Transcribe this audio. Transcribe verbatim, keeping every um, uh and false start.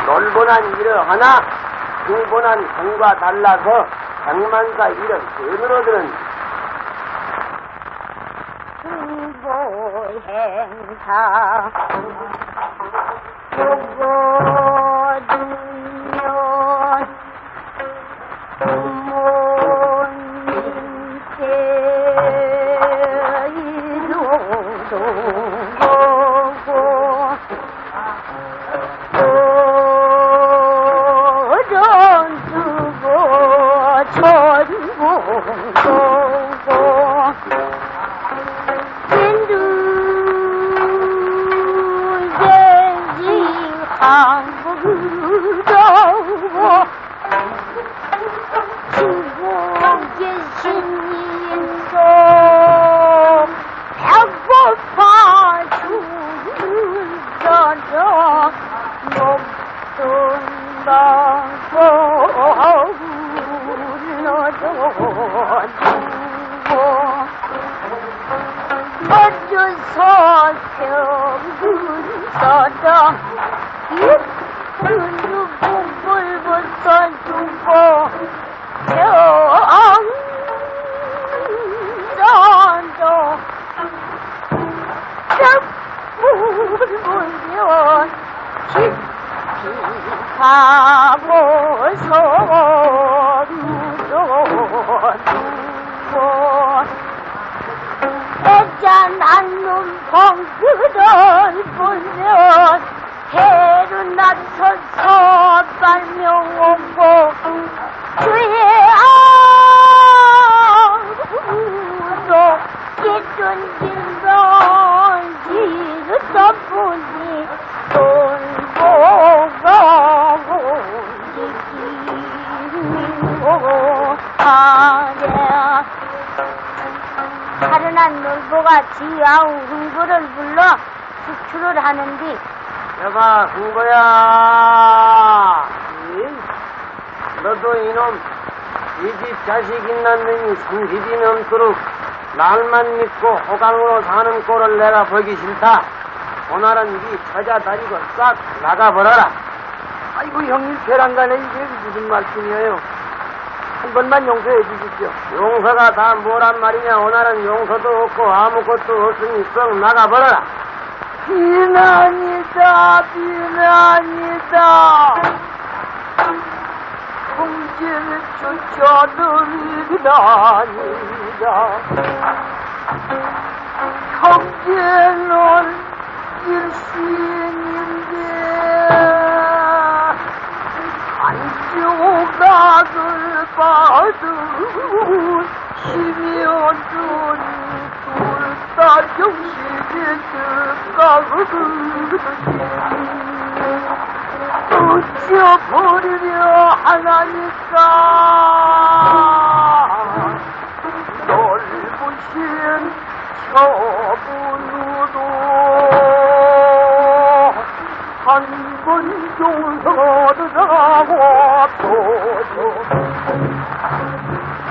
놀보난 이러하나 흥보난 강과 달라서 장만사 이런 견으로들은 흥보행사 보고 두면 부모님께 이루도 보고 도전두고 전공보고 진두대지 한국으로 지고 계신 인도 배고파 죽으셔서 목돈 받고 불러주고 어째서 병든 서다 이쁜 복을 벗어주고 병선도 짝불 불면 깊이 가보서 누워두고 애잔한 눈펑크를 보면 해로 나서서 발명하고 주의 아우도 깨끗진던 지르다 보니 돌보고 지키고 하랴 하루난 놀보가 지아우 흥보를 불러 수출을 하는디 여봐 흥보야 너도 이놈 이 집 자식 있는 놈이 삼십이 넘도록 날만 믿고 호강으로 사는 꼴을 내가 보기 싫다. 오늘은 네 처자 다리고 싹 나가버려라. 아이고 형님 배란간에 이게 무슨 말씀이에요? 한 번만 용서해 주십시오. 용서가 다 뭐란 말이냐. 오늘은 용서도 없고 아무것도 없으니 썩 나가버려라. 비난이다 비난이다. 형제를 쫓아들이 비난이다. 형제는 일신인데 한조각을 받은 심여준 둘다 정신이 들까거든 어쩌버리려 하나니까 넓으신 처분으로 한 번 용서를 하고 앞서서